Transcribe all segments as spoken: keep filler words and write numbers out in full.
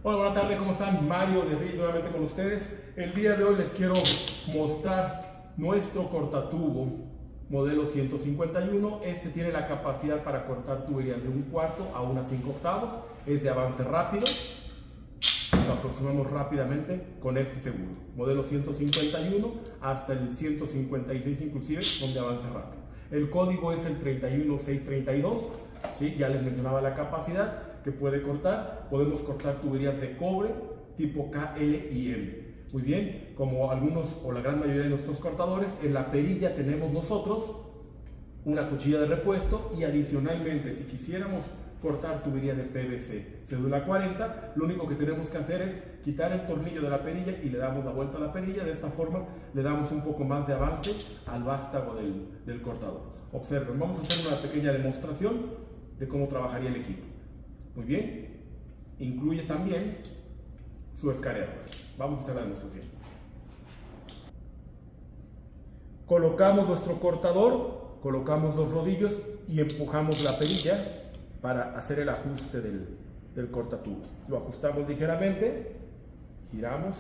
Hola, buenas tardes, ¿cómo están? Mario de Riz nuevamente con ustedes. El día de hoy les quiero mostrar nuestro cortatubo modelo ciento cincuenta y uno. Este tiene la capacidad para cortar tuberías de un cuarto a unas cinco octavos. Es de avance rápido. Lo aproximamos rápidamente con este seguro. Modelo ciento cincuenta y uno hasta el ciento cincuenta y seis inclusive son de avance rápido. El código es el treinta y uno seiscientos treinta y dos. ¿Sí? Ya les mencionaba la capacidad que puede cortar. Podemos cortar tuberías de cobre tipo K, L y M. Muy bien, como algunos o la gran mayoría de nuestros cortadores, en la perilla tenemos nosotros una cuchilla de repuesto y adicionalmente, si quisiéramos cortar tubería de P V C cédula cuarenta, lo único que tenemos que hacer es quitar el tornillo de la perilla y le damos la vuelta a la perilla. De esta forma le damos un poco más de avance al vástago del, del cortador. Observen, vamos a hacer una pequeña demostración de cómo trabajaría el equipo. Muy bien, incluye también su escareador. Vamos a hacer la demostración. Colocamos nuestro cortador, colocamos los rodillos y empujamos la perilla para hacer el ajuste del, del cortatubo. Lo ajustamos ligeramente, giramos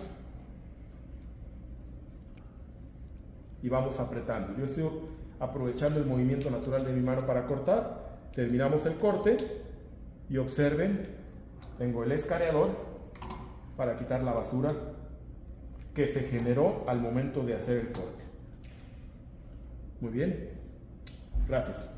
y vamos apretando. Yo estoy aprovechando el movimiento natural de mi mano para cortar. Terminamos el corte y observen, tengo el escareador para quitar la basura que se generó al momento de hacer el corte. Muy bien, gracias.